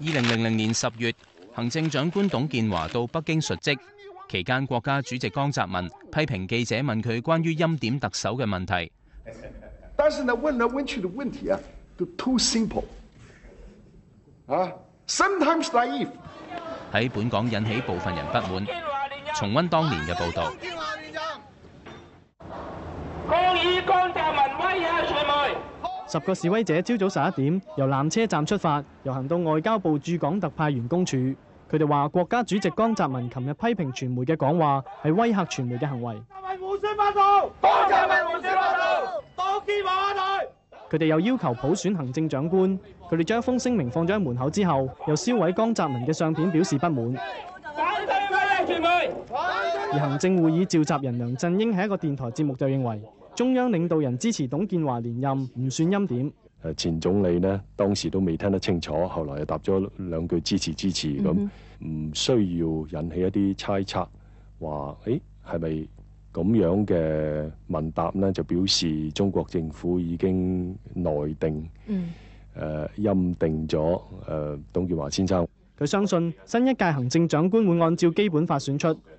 2000年10月，行政長官董建華到北京述職，期間國家主席江澤民批評記者問佢關於欽點特首嘅問題。 但是呢，問來問去的問題啊，都 too simple， sometimes naive。 喺本港引起部分人不滿。重溫當年嘅報導。 抗議江澤民威嚇傳媒。 10個示威者朝早11點由纜車站出發，遊行到外交部駐港特派員公署。佢哋話國家主席江澤民琴日批評傳媒嘅講話係威嚇傳媒嘅行為。佢哋又要求普選行政長官。佢哋將一封聲明放咗喺門口之後，又燒毀江澤民嘅相片，表示不滿。 反對威嚇傳媒。 而行政會議召集人梁振英喺一個電台節目就認為，中央領導人支持董建華連任唔算欽點。 前總理呢，當時都未聽得清楚，後來又答咗兩句支持咁，唔需要引起一啲猜測，話係咪咁樣嘅問答呢？就表示中國政府已經內定欽定咗董建華先生。 佢相信新一屆行政長官會按照基本法選出，